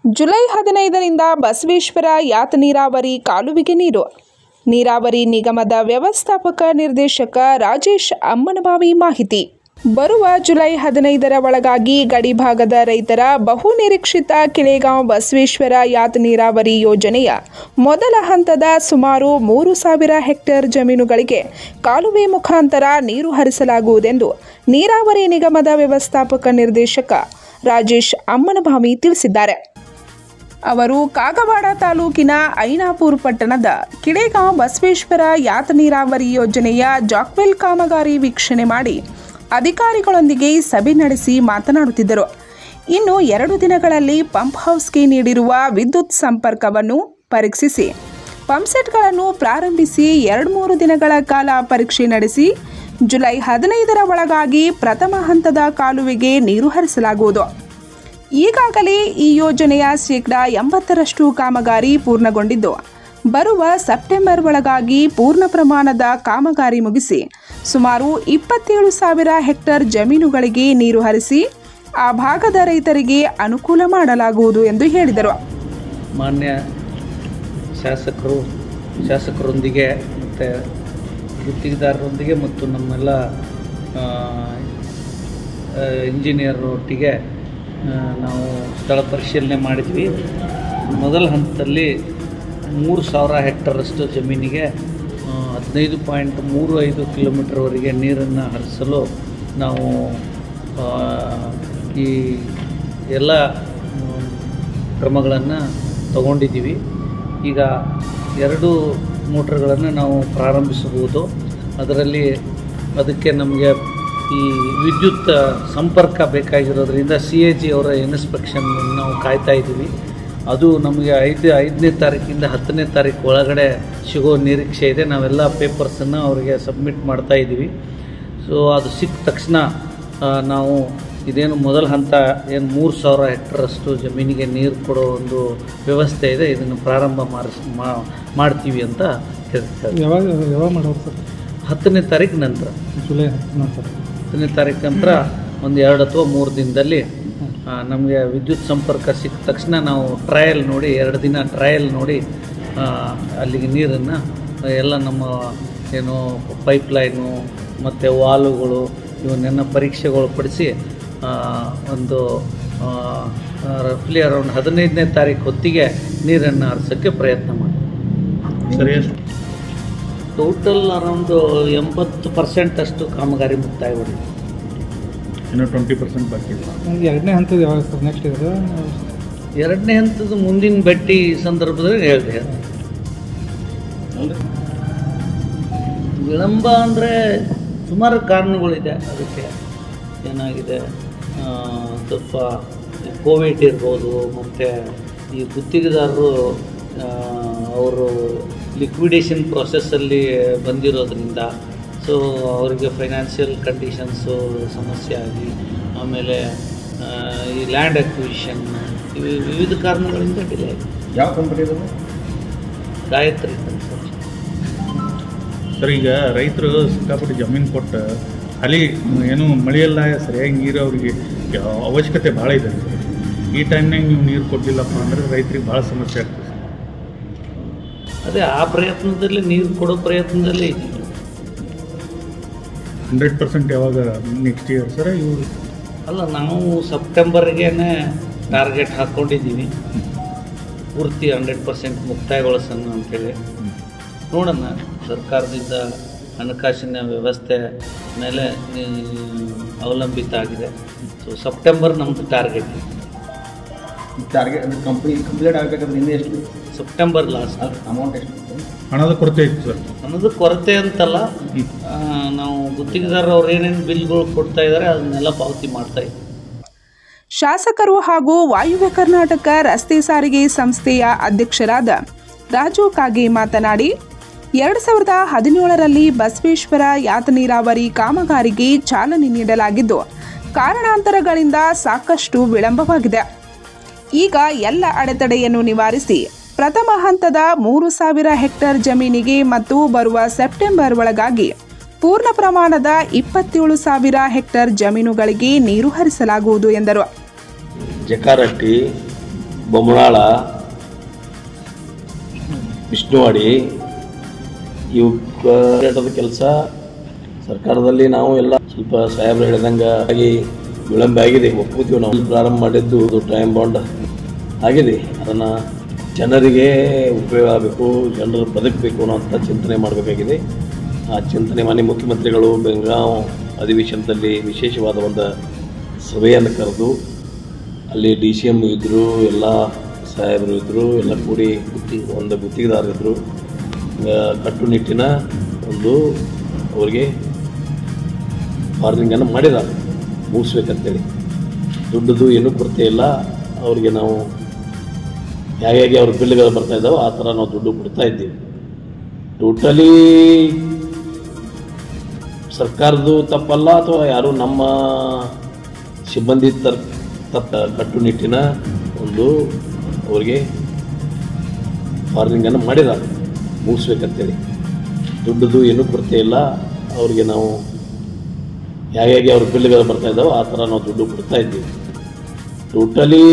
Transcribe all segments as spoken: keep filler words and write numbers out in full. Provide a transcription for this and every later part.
July ಹದಿನೈದರಿಂದ ಬಸವೇಶ್ವರ ಯಾತ ನೀರಾವರಿ ಕಾಲುವೆಗೆ ನೀರು. ನೀರಾವರಿ ನಿಗಮದ ವ್ಯವಸ್ಥಾಪಕ ನಿರ್ದೇಶಕ ರಾಜೇಶ್ ಅಮ್ಮನಬಾವಿ ಮಾಹಿತಿ. ಬರುವ ಜುಲೈ ಹದಿನೈದರ ಒಳಗಾಗಿ ಗಡಿಭಾಗದ ರೈತರ ಬಹು ನಿರೀಕ್ಷಿತ ಕಿಳೆಗಾಂವ್ ಬಸವೇಶ್ವರ ಯಾತ ನೀರಾವರಿ ಯೋಜನೆಯ ಮೊದಲ ಹಂತದ ಸುಮಾರು ಮೂರು ಸಾವಿರ ಹೆಕ್ಟೇರ್ ಜಮೀನುಗಳಿಗೆ ಕಾಲುವೆ ಮುಖಾಂತರ ನೀರು ಹರಿಸಲಾಗುವುದೆಂದು ನೀರಾವರಿ ನಿಗಮದ ವ್ಯವಸ್ಥಾಪಕ ನಿರ್ದೇಶಕ ರಾಜೇಶ್ ಅಮ್ಮನಬಾವಿ ತಿಳಿಸಿದ್ದಾರೆ. ಅವರು ಕಾಗವಾಡ ತಾಲೂಕಿನ ಐನಾಪುರ ಪಟ್ಟಣದ ಕಿಳೆಗಾಂವ್ ಬಸವೇಶ್ವರ ಯಾತ ನೀರಾವರಿ ಯೋಜನೆಯ ಜಾಕ್ವೆಲ್ ಕಾಮಗಾರಿ ವೀಕ್ಷಣೆ ಮಾಡಿ ಅಧಿಕಾರಿಗಳೊಂದಿಗೆ ಸಭೆ ನಡೆಸಿ ಮಾತನಾಡುತ್ತಿದ್ದರು. ಇನ್ನು ಎರಡು ದಿನಗಳಲ್ಲಿ ಪಂಪ್ ಹೌಸ್ಗೆ ನೀಡಿರುವ ವಿದ್ಯುತ್ ಸಂಪರ್ಕವನ್ನು ಪರೀಕ್ಷಿಸಿ ಪಂಪ್ಸೆಟ್ಗಳನ್ನು ಪ್ರಾರಂಭಿಸಿ ಎರಡು ಮೂರು ದಿನಗಳ ಕಾಲ ಪರೀಕ್ಷೆ ನಡೆಸಿ ಜುಲೈ ಹದಿನೈದರ ಒಳಗಾಗಿ ಪ್ರಥಮ ಹಂತದ ಕಾಲುವೆಗೆ ನೀರು ಹರಿಸಲಾಗುವುದು. ಈಗಾಗಲೇ ಈ ಯೋಜನೆಯ ಶೇಕಡಾ ಎಂಬತ್ತರಷ್ಟು ಕಾಮಗಾರಿ ಪೂರ್ಣಗೊಂಡಿದ್ದು ಬರುವ ಸೆಪ್ಟೆಂಬರ್ ಒಳಗಾಗಿ ಪೂರ್ಣ ಪ್ರಮಾಣದ ಕಾಮಗಾರಿ ಮುಗಿಸಿ ಸುಮಾರು ಇಪ್ಪತ್ತೇಳು ಸಾವಿರ ಹೆಕ್ಟೇರ್ ಜಮೀನುಗಳಿಗೆ ನೀರು ಹರಿಸಿ ಆ ಭಾಗದ ರೈತರಿಗೆ ಅನುಕೂಲ ಮಾಡಲಾಗುವುದು ಎಂದು ಹೇಳಿದರು. ಮಾನ್ಯ ಶಾಸಕರು ಶಾಸಕರೊಂದಿಗೆ ಮತ್ತು ಗುತ್ತಿಗೆದಾರರೊಂದಿಗೆ ಮತ್ತು ನಮ್ಮೆಲ್ಲ ಇಂಜಿನಿಯರೊಟ್ಟಿಗೆ ನಾವು ಸ್ಥಳ ಪರಿಶೀಲನೆ ಮಾಡಿದ್ವಿ. ಮೊದಲ ಹಂತದಲ್ಲಿ ಮೂರು ಸಾವಿರ ಹೆಕ್ಟರಷ್ಟು ಜಮೀನಿಗೆ ಹದಿನೈದು ಪಾಯಿಂಟ್ ಮೂರು ಐದು ಕಿಲೋಮೀಟರ್ವರೆಗೆ ನೀರನ್ನು ಹರಿಸಲು ನಾವು ಈ ಎಲ್ಲ ಕ್ರಮಗಳನ್ನು ತಗೊಂಡಿದ್ದೀವಿ. ಈಗ ಎರಡು ಮೋಟ್ರ್ಗಳನ್ನು ನಾವು ಪ್ರಾರಂಭಿಸಬಹುದು. ಅದರಲ್ಲಿ ಅದಕ್ಕೆ ನಮಗೆ ಈ ವಿದ್ಯುತ್ ಸಂಪರ್ಕ ಬೇಕಾಗಿರೋದ್ರಿಂದ ಸಿ ಎ ಜಿ ಅವರ ಇನ್ಸ್ಪೆಕ್ಷನ್ ನಾವು ಕಾಯ್ತಾ ಇದ್ದೀವಿ. ಅದು ನಮಗೆ ಐದು ಐದನೇ ತಾರೀಕಿಂದ ಹತ್ತನೇ ತಾರೀಕು ಒಳಗಡೆ ಸಿಗೋ ನಿರೀಕ್ಷೆ ಇದೆ. ನಾವೆಲ್ಲ ಪೇಪರ್ಸನ್ನು ಅವರಿಗೆ ಸಬ್ಮಿಟ್ ಮಾಡ್ತಾ ಇದ್ದೀವಿ. ಸೊ ಅದು ಸಿಕ್ಕ ತಕ್ಷಣ ನಾವು ಇದೇನು ಮೊದಲ ಹಂತ ಏನು ಮೂರು ಸಾವಿರ ಹೆಕ್ಟರಷ್ಟು ಜಮೀನಿಗೆ ನೀರು ಕೊಡೋ ಒಂದು ವ್ಯವಸ್ಥೆ ಇದೆ, ಇದನ್ನು ಪ್ರಾರಂಭ ಮಾಡಿಸ್ ಮಾಡ್ತೀವಿ ಅಂತ ಹೇಳ್ತಾರೆ. ಯಾವಾಗ ಯಾವಾಗ ಮಾಡೋದು ಸರ್? ಹತ್ತನೇ ತಾರೀಕು ನಂತರ, ಜುಲೈ ನಂತರ ಹತ್ತನೇ ತಾರೀಕು ನಂತರ ಒಂದು ಎರಡು ಅಥವಾ ಮೂರು ದಿನದಲ್ಲಿ ನಮಗೆ ವಿದ್ಯುತ್ ಸಂಪರ್ಕ ಸಿಕ್ಕ ತಕ್ಷಣ ನಾವು ಟ್ರಯಲ್ ನೋಡಿ ಎರಡು ದಿನ ಟ್ರಯಲ್ ನೋಡಿ ಅಲ್ಲಿಗೆ ನೀರನ್ನು ಎಲ್ಲ ನಮ್ಮ ಏನು ಪೈಪ್ಲೈನು ಮತ್ತು ವಾಲ್ವ್ಗಳು ಇವನ್ನೆಲ್ಲ ಪರೀಕ್ಷೆಗಳು ಪಡಿಸಿ ಒಂದು ರಫ್ಲಿ ಅರೌಂಡ್ ಹದಿನೈದನೇ ತಾರೀಕು ಹೊತ್ತಿಗೆ ನೀರನ್ನು ಹರಿಸೋಕ್ಕೆ ಪ್ರಯತ್ನ ಮಾಡಿ. ಸರಿ, ಟೋಟಲ್ ಅರೌಂಡ್ ಎಂಬತ್ತು ಪರ್ಸೆಂಟ್ ಅಷ್ಟು ಕಾಮಗಾರಿ ಮುಕ್ತಾಯಗೊಂಡಿದೆ. ಇನ್ನೂ ಟ್ವೆಂಟಿ ಪರ್ಸೆಂಟ್ ಬಾಕಿ ಇಲ್ಲ. ಎರಡನೇ ಹಂತದ ಯಾವಾಗ ಸರ್? ನೆಕ್ಸ್ಟ್ ಇದೆ ಎರಡನೇ ಹಂತದ ಮುಂದಿನ ಭೇಟಿ ಸಂದರ್ಭದಲ್ಲಿ ಹೇಳಿದೆ. ವಿಳಂಬ ಅಂದರೆ ಸುಮಾರು ಕಾರಣಗಳಿದೆ. ಅದಕ್ಕೆ ಏನಾಗಿದೆ, ಸ್ವಲ್ಪ ಕೋವಿಡ್ ಇರ್ಬೋದು, ಮತ್ತು ಈ ಗುತ್ತಿಗೆದಾರರು ಅವರು ಲಿಕ್ವಿಡೇಷನ್ ಪ್ರೊಸೆಸ್ಸಲ್ಲಿ ಬಂದಿರೋದ್ರಿಂದ ಸೊ ಅವರಿಗೆ ಫೈನಾನ್ಷಿಯಲ್ ಕಂಡೀಷನ್ಸು ಸಮಸ್ಯೆ ಆಗಿ, ಆಮೇಲೆ ಈ ಲ್ಯಾಂಡ್ ಅಕ್ವಿಷನ್, ಇವು ವಿವಿಧ ಕಾರಣಗಳಿಂದ ಡಿಲೇ ಆಗಿದೆ. ಯಾವ ಕಂಪನಿ ಇದೆ? ಗಾಯತ್ರಿ ಕನ್ಸ್ಟ್ರಕ್ಷನ್. ಸರ್, ಈಗ ರೈತರು ಸಿಕ್ಕಾಪಟ್ಟೆ ಜಮೀನು ಕೊಟ್ಟು ಅಲ್ಲಿ ಏನು ಮಳೆಯೆಲ್ಲ ಸರಿಯಾಗಿ ನೀರು ಅವರಿಗೆ ಅವಶ್ಯಕತೆ ಭಾಳ ಇದೆ. ಈ ಟೈಮ್ನಾಗ ನೀವು ನೀರು ಕೊಡಲಿಲ್ಲಪ್ಪ ಅಂದರೆ ರೈತರಿಗೆ ಭಾಳ ಸಮಸ್ಯೆ ಆಗ್ತದೆ. ಅದೇ ಆ ಪ್ರಯತ್ನದಲ್ಲಿ ನೀರು ಕೊಡೋ ಪ್ರಯತ್ನದಲ್ಲಿ ಹಂಡ್ರೆಡ್ ಪರ್ಸೆಂಟ್ ಯಾವಾಗ ನೆಕ್ಸ್ಟ್ ಇಯರ್ ಸರ್? ಇವರು ಅಲ್ಲ, ನಾವು ಸೆಪ್ಟೆಂಬರ್ಗೆ ಟಾರ್ಗೆಟ್ ಹಾಕ್ಕೊಂಡಿದ್ದೀವಿ, ಪೂರ್ತಿ ಹಂಡ್ರೆಡ್ ಪರ್ಸೆಂಟ್ ಮುಕ್ತಾಯಗೊಳಿಸೋಣ ಅಂಥೇಳಿ. ನೋಡೋಣ, ಸರ್ಕಾರದಿಂದ ಹಣಕಾಸಿನ ವ್ಯವಸ್ಥೆ ಮೇಲೆ ಅವಲಂಬಿತ ಆಗಿದೆ. ಸೊ ಸೆಪ್ಟೆಂಬರ್ ನಮ್ಮದು ಟಾರ್ಗೆಟ್. ಟಾರ್ಗೆಟ್ ಕಂಪ್ಲೀಟ್ ಕಂಪ್ಲೀಟ್ ಆಗಬೇಕಂದ್ರೆ ಇನ್ನೂ ಎಷ್ಟು? September last. ಅಮೌಂಟ್ ಎಷ್ಟು? ಹಣದ ಕೊರತೆ ಇತ್ತು ಸರ್? ಹಣದ ಕೊರತೆ ಅಂತಲ್ಲ, ನಾವು ಗುತ್ತಿಗೆದಾರರು ಅವ್ರು ಏನೇನು ಬಿಲ್ಗಳು ಕೊಡ್ತಾ ಇದ್ದಾರೆ ಅದನ್ನೆಲ್ಲ ಪಾವತಿ ಮಾಡ್ತಾ ಇದ್ದೀವಿ. ಶಾಸಕರು ಹಾಗೂ ವಾಯುವ್ಯ ಕರ್ನಾಟಕ ರಸ್ತೆ ಸಾರಿಗೆ ಸಂಸ್ಥೆಯ ಅಧ್ಯಕ್ಷರಾದ ರಾಜು ಕಾಗೆ ಮಾತನಾಡಿ, ಎರಡು ಸಾವಿರದ ಹದಿನೇಳರಲ್ಲಿ ಬಸವೇಶ್ವರ ಯಾತ ನೀರಾವರಿ ಕಾಮಗಾರಿಗೆ ಚಾಲನೆ ನೀಡಲಾಗಿದ್ದು ಕಾರಣಾಂತರಗಳಿಂದ ಸಾಕಷ್ಟು ವಿಳಂಬವಾಗಿದೆ. ಈಗ ಎಲ್ಲ ಅಡೆತಡೆಯನ್ನು ನಿವಾರಿಸಿ ಪ್ರಥಮ ಹಂತದ ಮೂರು ಸಾವಿರ ಹೆಕ್ಟೇರ್ ಜಮೀನಿಗೆ ಮತ್ತು ಬರುವ ಸೆಪ್ಟೆಂಬರ್ ಒಳಗಾಗಿ ಪೂರ್ಣ ಪ್ರಮಾಣದ ಇಪ್ಪತ್ತೇಳು ಸಾವಿರ ಹೆಕ್ಟೇರ್ ಜಮೀನುಗಳಿಗೆ ನೀರು ಹರಿಸಲಾಗುವುದು ಎಂದರು. ಜಕಾರಟ್ಟಿ ಬೊಮ್ಮನಾಳ, ವಿಷ್ಣುವಾಡಿ ಇವು ಕೆಲಸ ಸರ್ಕಾರದಲ್ಲಿ ನಾವು ಎಲ್ಲ ಸ್ವಲ್ಪ ಸಾಹೇಬ್ರು ಹೇಳಿದಂಗೆ ಆಗಿ ವಿಳಂಬ ಆಗಿದೆ. ಒಪ್ಪುತ್ತೀವಿ, ನಾವು ಪ್ರಾರಂಭ ಮಾಡಿದ್ದು ಟೈಮ್ ಬಾಂಡ್ ಆಗಿದೆ. ಅದನ್ನು ಜನರಿಗೆ ಉಪಯೋಗ ಆಗಬೇಕು, ಜನರು ಬದುಕಬೇಕು ಅನ್ನೋಂಥ ಚಿಂತನೆ ಮಾಡಬೇಕಾಗಿದೆ. ಆ ಚಿಂತನೆ ಮಾನ್ಯ ಮುಖ್ಯಮಂತ್ರಿಗಳು ಬೆಳಗಾವಿ ಅಧಿವೇಶನದಲ್ಲಿ ವಿಶೇಷವಾದ ಒಂದು ಸಭೆಯನ್ನು ಕರೆದು ಅಲ್ಲಿ ಡಿ ಸಿ ಎಮ್ ಇದ್ದರು, ಎಲ್ಲ ಸಾಹೇಬರು ಇದ್ದರು, ಎಲ್ಲ ಕೂಡಿ ಗುತ್ತಿ ಒಂದು ಗುತ್ತಿಗೆದಾರರಿದ್ದರು. ಕಟ್ಟುನಿಟ್ಟಿನ ಒಂದು ಅವರಿಗೆ ವಾರ್ನಿಂಗನ್ನು ಮಾಡಿದ್ದಾರೆ ಮುಗಿಸ್ಬೇಕಂತೇಳಿ. ದುಡ್ಡದು ಏನೂ ಕೊರತೆ ಇಲ್ಲ ಅವರಿಗೆ. ನಾವು ಹೇಗೆ ಅವ್ರ ಬಿಲ್ಗಳು ಬರ್ತಾ ಇದ್ದಾವೆ ಆ ಥರ ನಾವು ದುಡ್ಡು ಕೊಡ್ತಾ ಇದ್ದೀವಿ. ಟೋಟಲಿ ಸರ್ಕಾರದ್ದು ತಪ್ಪಲ್ಲ ಅಥವಾ ಯಾರು ನಮ್ಮ ಸಿಬ್ಬಂದಿ ತರ್ ತಪ್ಪ ಕಟ್ಟುನಿಟ್ಟಿನ ಒಂದು ಅವರಿಗೆ ವಾರ್ನಿಂಗನ್ನು ಮಾಡಿದ್ದಾರೆ ಮುಗಿಸ್ಬೇಕಂತೇಳಿ. ದುಡ್ಡದು ಏನೂ ಕೊರತೆ ಇಲ್ಲ ಅವರಿಗೆ. ನಾವು ಹೇಗೆ ಅವ್ರ ಬಿಲ್ಗಳು ಬರ್ತಾ ಇದ್ದಾವೆ ಆ ಥರ ನಾವು ದುಡ್ಡು ಕೊಡ್ತಾ ಇದ್ದೀವಿ. ಟೋಟಲಿ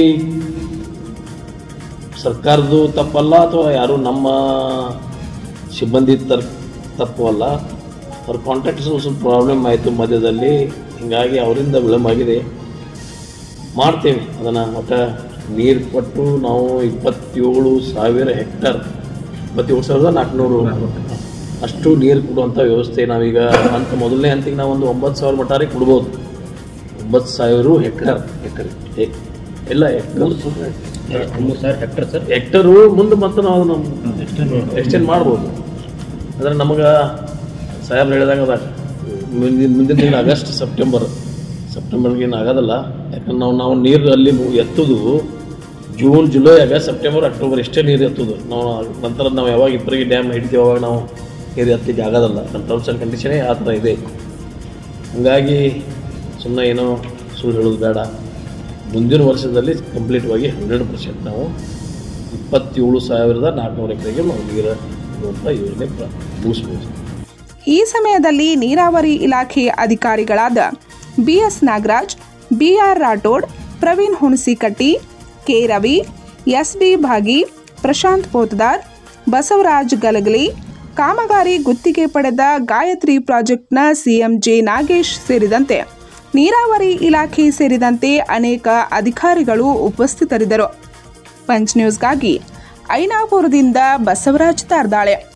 ಸರ್ಕಾರದ್ದು ತಪ್ಪಲ್ಲ ಅಥವಾ ಯಾರು ನಮ್ಮ ಸಿಬ್ಬಂದಿ ತರ್ ತಪ್ಪು ಅಲ್ಲ. ಅವ್ರ ಕಾಂಟ್ರಾಕ್ಟ್ಸ್ ಸ್ವಲ್ಪ ಪ್ರಾಬ್ಲಮ್ ಆಯಿತು ಮಧ್ಯದಲ್ಲಿ, ಹೀಗಾಗಿ ಅವರಿಂದ ವಿಳಂಬ ಆಗಿದೆ. ಮಾಡ್ತೇವೆ ಅದನ್ನು. ಮತ್ತು ನೀರು ಕೊಟ್ಟು ನಾವು ಇಪ್ಪತ್ತೇಳು ಸಾವಿರ ಹೆಕ್ಟರ್ ಇಪ್ಪತ್ತೇಳು ಸಾವಿರದ ನಾಲ್ಕುನೂರು ಅಷ್ಟು ನೀರು ಕೊಡುವಂಥ ವ್ಯವಸ್ಥೆ ನಾವೀಗ ಅಂತ ಮೊದಲನೇ ಹಂತಕ್ಕೆ ನಾವು ಒಂದು ಒಂಬತ್ತು ಸಾವಿರ ಮಟ್ಟಾರಿ ಕೊಡ್ಬೋದು. ಒಂಬತ್ತು ಸಾವಿರ ಹೆಕ್ಟರ್ ಹೆಕ್ಟರ್ ಎಲ್ಲ ಹೆಕ್ಟರ್ ಮೂರು ಸಾವಿರ ಹೆಕ್ಟರ್ ಸರ್ ಹೆಕ್ಟರು ಮುಂದೆ ಮತ್ತು ನಾವು ನಮ್ಮ ಎಕ್ಸ್ಟೆಂಡ್ ಮಾಡ್ಬೋದು. ಅಂದರೆ ನಮಗೆ ಸಾಹೇಬ್ರು ಹೇಳಿದಾಗ ಅದ ಮುಂದಿನ ಮುಂದಿನ ತಿಂಗಳು ಆಗಸ್ಟ್ ಸೆಪ್ಟೆಂಬರ್ ಸೆಪ್ಟೆಂಬರ್ಗೆ ಏನು ಆಗೋದಲ್ಲ. ಯಾಕಂದ್ರೆ ನಾವು ನಾವು ನೀರು ಅಲ್ಲಿ ಎತ್ತೋದು June July August September October ಇಷ್ಟೇ ನೀರು ಎತ್ತೋದು. ನಾವು ನಂತರ ನಾವು ಯಾವಾಗ ಇಬ್ಬರಿಗೆ ಡ್ಯಾಮ್ ಹಿಡಿತೀವಿ ಅವಾಗ ನಾವು ನೀರು ಎತ್ತಲಿಕ್ಕೆ ಆಗೋದಲ್ಲ. ನಮ್ಮ ಟರ್ಮ್ಸ್ ಆ್ಯಂಡ್ ಕಂಡೀಷನೇ ಆ ಥರ ಇದೆ. ಹಾಗಾಗಿ ಸುಮ್ಮನೆ ಏನೋ ಸುಳ್ಳು ಹೇಳೋದು ಬೇಡ. ಮುಂದಿನ ವರ್ಷದಲ್ಲಿ ಕಂಪ್ಲೀಟ್ವಾಗಿ ಹಂಡ್ರೆಡ್ ಪರ್ಸೆಂಟ್ ನಾವು ಇಪ್ಪತ್ತೇಳು ಸಾವಿರದ ನಾಲ್ಕುನೂರು ಎಕರೆಗೆ ನಾವು ನೀರು ಕೊಡುವಂಥ ಯೋಜನೆ ಮುಗಿಸ್ಬೋದು. ಈ ಸಮಯದಲ್ಲಿ ನೀರಾವರಿ ಇಲಾಖೆ ಅಧಿಕಾರಿಗಳಾದ B S Nagaraj, B R Rathod, Praveen Hunasikatti, K Ravi, S D Bhagi, Prashant Potadar, Basavaraj Galagali, ಕಾಮಗಾರಿ ಗುತ್ತಿಗೆ ಪಡೆದ ಗಾಯತ್ರಿ ಪ್ರಾಜೆಕ್ಟ್ನ ಸಿಎಂ ಜೆ ನಾಗೇಶ್ ಸೇರಿದಂತೆ ನೀರಾವರಿ ಇಲಾಖೆ ಸೇರಿದಂತೆ ಅನೇಕ ಅಧಿಕಾರಿಗಳು ಉಪಸ್ಥಿತರಿದ್ದರು. ಪಂಚ್ ನ್ಯೂಸ್ಗಾಗಿ ಐನಾಪುರದಿಂದ ಬಸವರಾಜ್ ತಾರ್ದಾಳೆ.